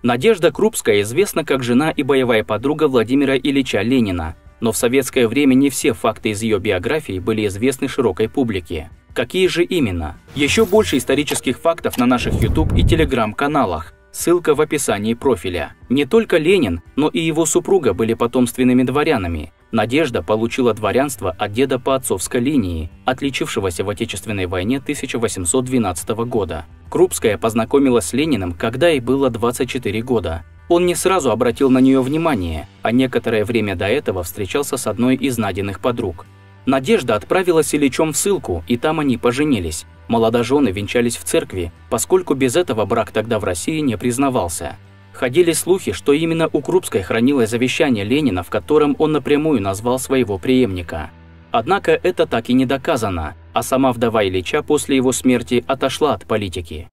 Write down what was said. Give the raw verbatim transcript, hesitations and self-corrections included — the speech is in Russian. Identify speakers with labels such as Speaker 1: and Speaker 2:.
Speaker 1: Надежда Крупская известна как жена и боевая подруга Владимира Ильича Ленина, но в советское время не все факты из ее биографии были известны широкой публике. Какие же именно? Еще больше исторических фактов на наших YouTube и Telegram каналах. Ссылка в описании профиля. Не только Ленин, но и его супруга были потомственными дворянами. Надежда получила дворянство от деда по отцовской линии, отличившегося в Отечественной войне тысяча восемьсот двенадцатого года. Крупская познакомилась с Лениным, когда ей было двадцать четыре года. Он не сразу обратил на нее внимание, а некоторое время до этого встречался с одной из Надиных подруг. Надежда отправилась с Ильичом в ссылку, и там они поженились. Молодожены венчались в церкви, поскольку без этого брак тогда в России не признавался. Ходили слухи, что именно у Крупской хранилось завещание Ленина, в котором он напрямую назвал своего преемника. Однако это так и не доказано, а сама вдова Ильича после его смерти отошла от политики.